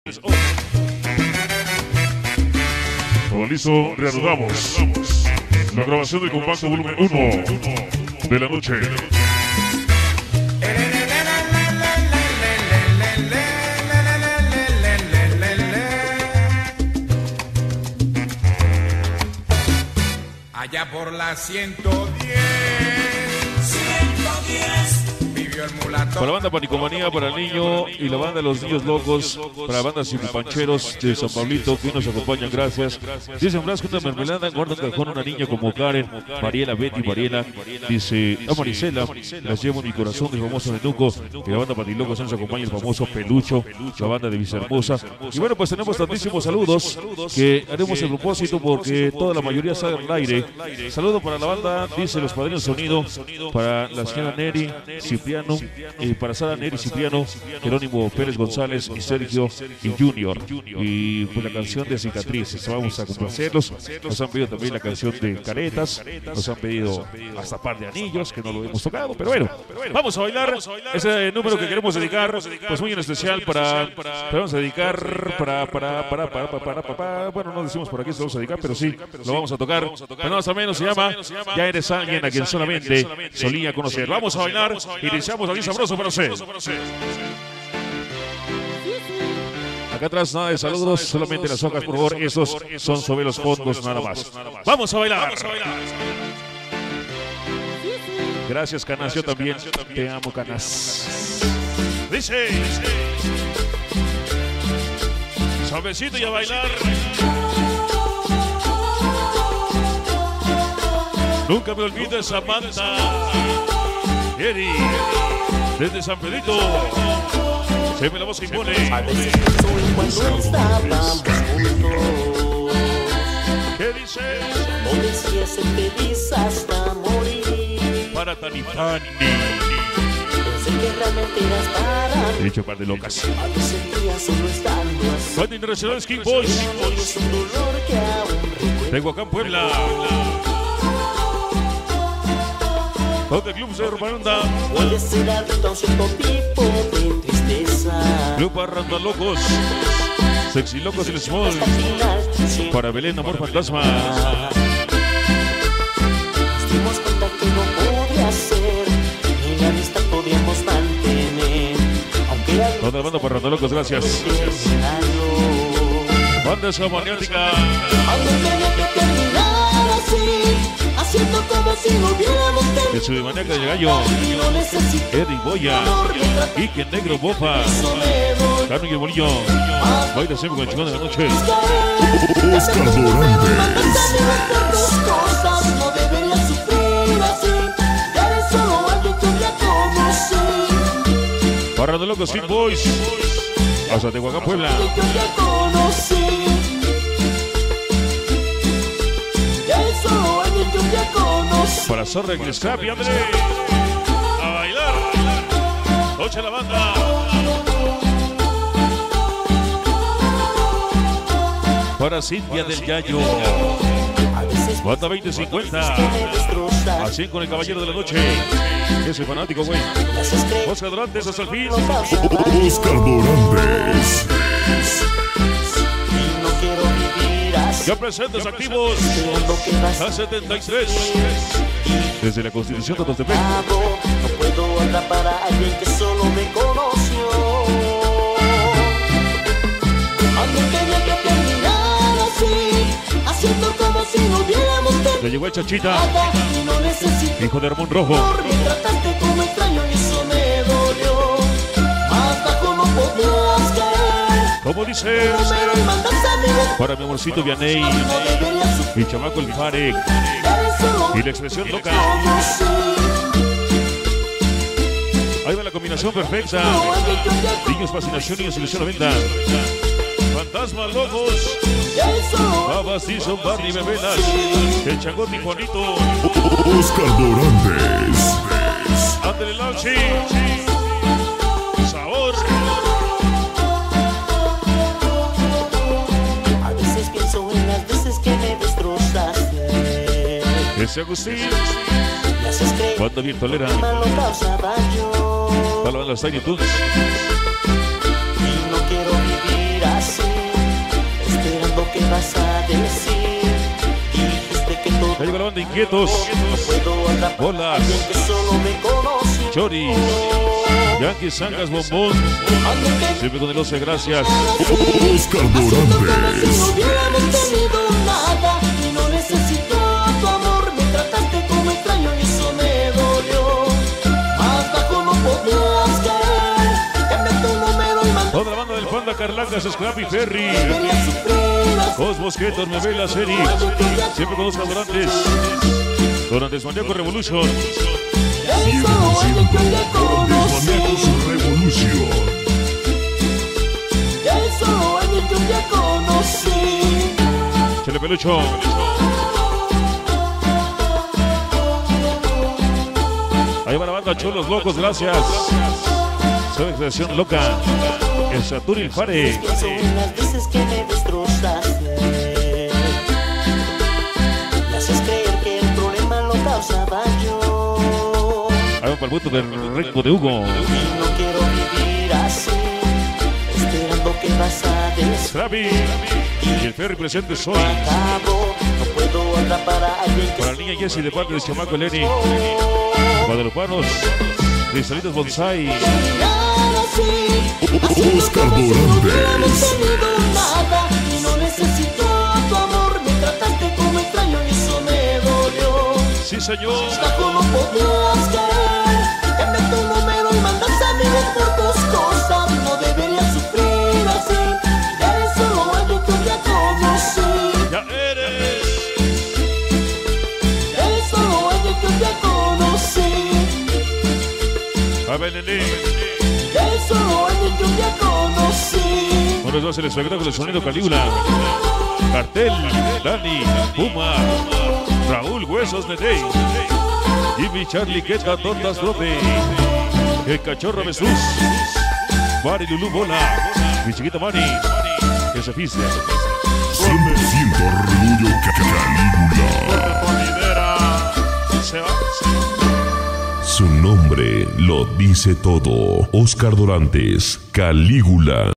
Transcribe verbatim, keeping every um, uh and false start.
Todo listo, reanudamos la grabación del compacto volumen uno de la noche. Allá por la ciento diez, ciento diez. Para la banda Panicomanía, para el niño y la banda Los Niños Locos, para la banda Cipipancheros de San Pablito que nos acompañan, gracias. Dice Blasco, una mermelada, guarda un cajón, una niña como Karen, Mariela, Betty, Mariela. Dice a Maricela, las llevo en mi corazón, el famoso Nenuco. Y la banda Patilocos nos acompaña, el famoso Pelucho, la banda de Villahermosa. Y bueno, pues tenemos tantísimos saludos que haremos el propósito porque toda la mayoría sale al aire. Saludo para la banda, dice Los Padrinos Sonido, para la señora Neri, Cipriano. Eh, para Sara, Neri, Cipriano, Jerónimo Pérez González y Sergio y Junior. Y pues la canción de Cicatrices, vamos a complacerlos. Nos han pedido también la canción de Caretas, nos han pedido hasta par de anillos, que no lo hemos tocado, pero bueno, vamos a bailar ese número que queremos dedicar, pues muy en especial para, vamos a dedicar para, para, para, para, para, para, para, bueno, no decimos por aquí se lo vamos a dedicar, pero sí, lo vamos a tocar, pero más o menos se llama Ya eres alguien a quien solamente solía conocer. Vamos a bailar, iniciamos aquí sabroso para usted. Acá atrás nada de saludos, solamente las hojas, por favor, esos son sobre los fondos nada más. Vamos a bailar. Gracias, Canas, yo también te amo, Canas. Dice, suavecito y a bailar. Nunca me olvides, Samantha, Eri, desde San Pedrito. Se me la voz que impone. A veces pienso en cuando estábamos juntos. ¿Qué dices? No decías ser feliz hasta morir. Para Tani Pani. Pensé que realmente eras para mí. He hecho un par de locas. A veces sentía solo estando así. Banda Internacional Skin Boys. Es un dolor que aún recuerdo. Tengo acá en Puebla. Donde Club de Urbananda. Puede ser adicto a un cierto tipo de tristeza. Club Barranda Locos. Sexy Locos y el Small. Hasta el final, Para Belén, Amor Fantasma. Nos dimos cuenta que no podía ser. Ni la amistad podíamos mantener. Aunque algo Toda la banda Barranda Locos, gracias. Banda Samaniática. Aunque tenía que terminar así, haciendo como si no hubiéramos terminado. El Subimaniaca del Gallo. Y no necesito Eddie Boya. Ike Negro Bofa. eso me doy. Carlos y el Bolillo. Baila siempre con el chingón de la noche. Oscar Dorantes. Cosas no deberías sufrir así. Eres solo alguien que ya conocí. Barranda Locos, Skin Boys. Hasta Tehuacán, Puebla. Alguien que ya conocí. Eres solo alguien que ya conocí. Para Zorra y el Scrap y André. A bailar. Noche la banda. Para Cintia del Yayo. A veces Banda veinte cincuenta. que me destrozas. Así con el caballero de la noche. Ese fanático, güey. Me haces creer Oscar Dorantes hasta el fin. no causa daño. Oscar Dorantes. Y no quiero vivir así. Ya presentes activos. Siendo que vas A setenta y tres. Desde la Constitución de Totepec. Hago, no puedo atrapar a alguien que solo me conoció. Alguien tenía que terminar así, haciendo como si no hubiéramos terminado. Le llegó el Chachita, Y no necesito hijo de Ramón Rojo. amor, me trataste como extraño y eso me dolió. Más bajo no podías caer. Como dice, Pero me mandas a mí. para mi amorcito Vianey, No deberías sufrir. mi chamaco el Farek Eres solo y la expresión loca. conocí. Ahí va la combinación perfecta. Alguien que ya Niños Fascinación, Niños Ilusión a Venta. Fantasmas Locos. Eres solo Babas, Dixon, Barney, Bebelas. El Changote y Juanito. Oscar Dorantes. Ándale, Lauchi. Sabor. A veces pienso en las veces que me destrozaste. Ese Agustín. Me haces creer Banda Virtualera. que malo causa daño. Para la banda Tiny Toons. Y no quiero vivir así. inquietos. Bolas. Chori. Yankees, Sangas, Bombón. Siempre con el once, gracias. Oscar Dorantes. No hubiéramos tenido nada y no necesito tu amor. Me trataste como extraño y eso me dolió. Más bajo no podías caer. Cambia tu número y manda. Toda la banda del Panda, Carlangas, Scrappy, Ferry. Deberías sufrir así. Cosmos, Ketor, Novela, Seri. Siempre con Oscar Dorantes. Dorantes Maníaco Revolution. Eres solo alguien que ya conocí. Revolución. Eres solo alguien que ya conocí. Chele Pelucho. Ahí va la banda Cholos Locos, gracias. Soy expresión loca. El Saturil Fare. Pienso en las veces que me destrozaste. Me haces creer que el problema lo causaba yo. Ahí va para el voto del Renco de Hugo. Y no quiero vivir así, esperando que vas a decir. Scrappy. Y el Ferry presente soy. Acabo, no puedo atrapar a alguien que Para la niña Jessie de parte de Chamaco Lenny. Guadalupanos. Cristalitos Bonsai. Oscar No Dorantes. tenido nada y no necesito tu amor. Me trataste como extraño y eso me dolió. Sí, señor. Bajo no podías caer. Cambia tu número y mandas amigos por tus cosas. No deberías sufrir así. Eres solo alguien que ya conocí. Ya eres. Eres solo alguien que ya conocí. A ver, nene. Eres solo alguien que ya conocí. Bueno, eso va a ser el espectáculo de sonido Calígula. Cartel, Dani, Puma, Raúl Huesos Nete, Jimmy, Charlie, Queta, Tortas, Profe, el Cachorro Jesús, Mari, Lulú, Bola, mi chiquita Mari, que se pise. cien por ciento orgullo Calígula. Se va. Su nombre lo dice todo. Oscar Dorantes, Calígula.